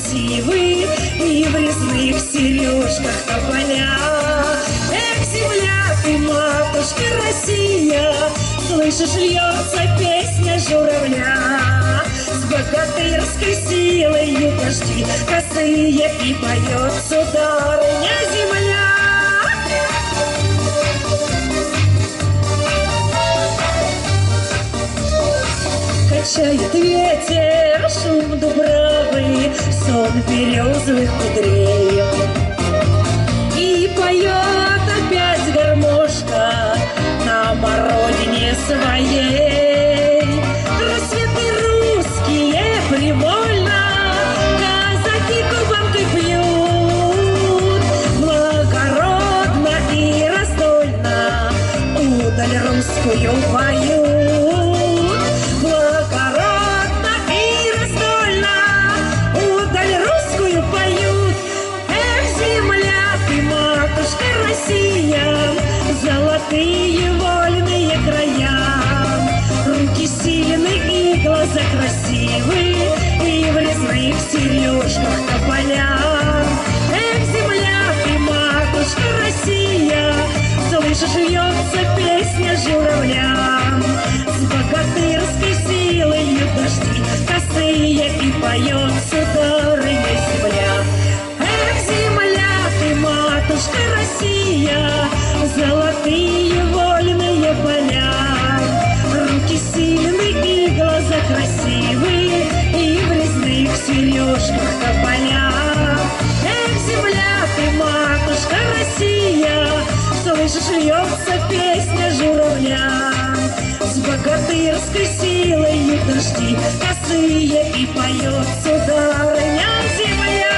красивый, и в резных сережках тополя. Эх, земля ты, матушка Россия, слышишь, льется песня журавля. С богатырской силой дожди косые, и поет сударыня земля. Качает ветер шум дубравы, сон березовых кудрей. И поет опять гармошка нам о родине своей. Рассветы русские привольно казаки кубанкой пьют. Благородно и раздольно удаль русскую поют. Благородно и раздольно удаль русскую поют. Эх, земля ты, матушка Россия, золотые вольные края. Руки сильны и глаза красивые, и в резных сережках тополя. Эх, земля ты, матушка Россия, слышишь, льется песня журавля. С богатырской силой дожди косые, и поет сударыня земля. Эх, земля ты, матушка Россия, золотые вольные поля. Руки сильны и глаза красивые, и в резных сережках тополя. Эх, земля ты, матушка Россия, слышишь, льется песня журавля. С богатырской силой дожди косые, и поет сударыня земля.